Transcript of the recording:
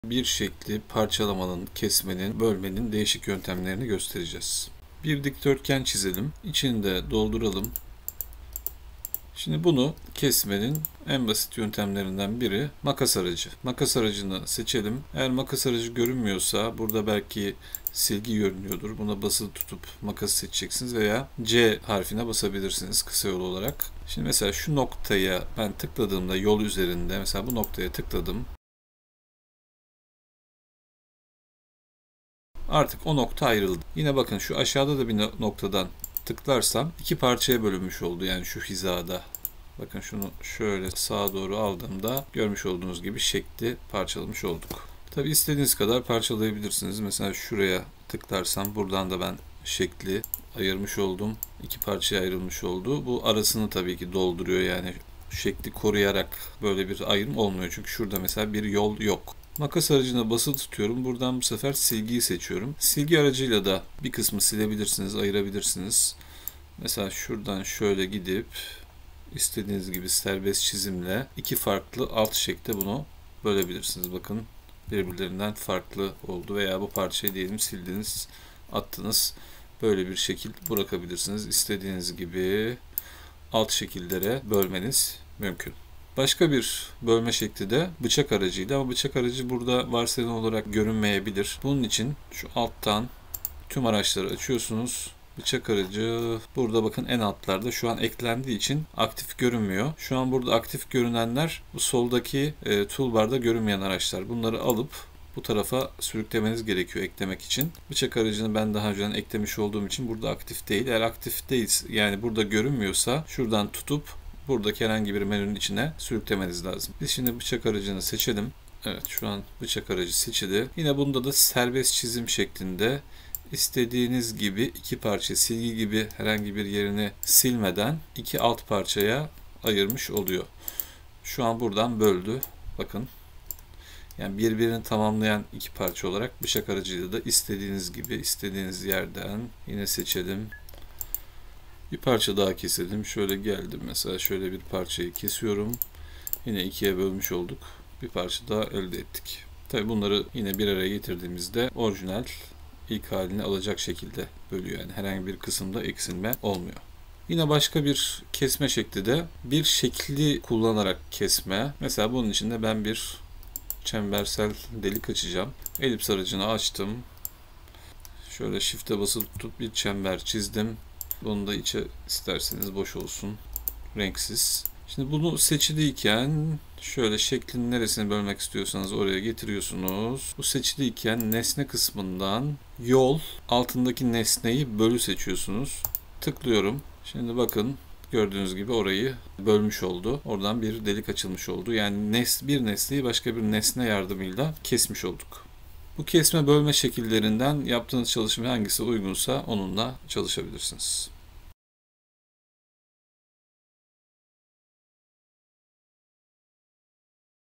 Bir şekli parçalamanın, kesmenin, bölmenin değişik yöntemlerini göstereceğiz. Bir dikdörtgen çizelim. İçini de dolduralım. Şimdi bunu kesmenin en basit yöntemlerinden biri makas aracı. Makas aracını seçelim. Eğer makas aracı görünmüyorsa burada belki silgi görünüyordur. Buna basılı tutup makası seçeceksiniz veya C harfine basabilirsiniz kısa yol olarak. Şimdi mesela şu noktaya ben tıkladığımda yol üzerinde mesela bu noktaya tıkladım. Artık o nokta ayrıldı. Yine bakın şu aşağıda da bir noktadan tıklarsam iki parçaya bölünmüş oldu. Yani şu hizada. Bakın şunu şöyle sağa doğru aldığımda görmüş olduğunuz gibi şekli parçalamış olduk. Tabi istediğiniz kadar parçalayabilirsiniz. Mesela şuraya tıklarsam buradan da ben şekli ayırmış oldum. İki parçaya ayrılmış oldu. Bu arasını tabii ki dolduruyor. Yani şekli koruyarak böyle bir ayrım olmuyor. Çünkü şurada mesela bir yol yok. Makas aracına basılı tutuyorum. Buradan bu sefer silgiyi seçiyorum. Silgi aracıyla da bir kısmı silebilirsiniz, ayırabilirsiniz. Mesela şuradan şöyle gidip istediğiniz gibi serbest çizimle iki farklı alt şekilde bunu bölebilirsiniz. Bakın birbirlerinden farklı oldu veya bu parçayı diyelim sildiniz, attınız. Böyle bir şekil bırakabilirsiniz. İstediğiniz gibi alt şekillere bölmeniz mümkün. Başka bir bölme şekli de bıçak aracıyla ama bıçak aracı burada varsayılan olarak görünmeyebilir. Bunun için şu alttan tüm araçları açıyorsunuz. Bıçak aracı burada bakın en altlarda şu an eklendiği için aktif görünmüyor. Şu an burada aktif görünenler bu soldaki toolbar'da görünmeyen araçlar. Bunları alıp bu tarafa sürüklemeniz gerekiyor eklemek için. Bıçak aracını ben daha önceden eklemiş olduğum için burada aktif değil. Eğer aktif değil yani burada görünmüyorsa şuradan tutup buradaki herhangi bir menünün içine sürüklemeniz lazım. Biz şimdi bıçak aracını seçelim. Evet şu an bıçak aracı seçildi. Yine bunda da serbest çizim şeklinde istediğiniz gibi iki parça silgi gibi herhangi bir yerini silmeden iki alt parçaya ayırmış oluyor. Şu an buradan böldü. Bakın. Yani birbirini tamamlayan iki parça olarak bıçak aracıyla da istediğiniz gibi istediğiniz yerden yine seçelim. Bir parça daha keselim. Şöyle geldim mesela şöyle bir parçayı kesiyorum. Yine ikiye bölmüş olduk. Bir parça daha elde ettik. Tabi bunları yine bir araya getirdiğimizde orijinal ilk halini alacak şekilde bölüyor. Yani herhangi bir kısımda eksilme olmuyor. Yine başka bir kesme şekli de bir şekli kullanarak kesme. Mesela bunun için de ben bir çembersel delik açacağım. Elips aracını açtım. Şöyle shift'e basılı tutup bir çember çizdim. Bunu da içe isterseniz boş olsun. Renksiz. Şimdi bunu seçiliyken şöyle şeklin neresini bölmek istiyorsanız oraya getiriyorsunuz. Bu seçiliyken nesne kısmından yol altındaki nesneyi bölü seçiyorsunuz. Tıklıyorum. Şimdi bakın gördüğünüz gibi orayı bölmüş oldu. Oradan bir delik açılmış oldu. Yani bir nesneyi başka bir nesne yardımıyla kesmiş olduk. Bu kesme bölme şekillerinden yaptığınız çalışma hangisi uygunsa onunla çalışabilirsiniz.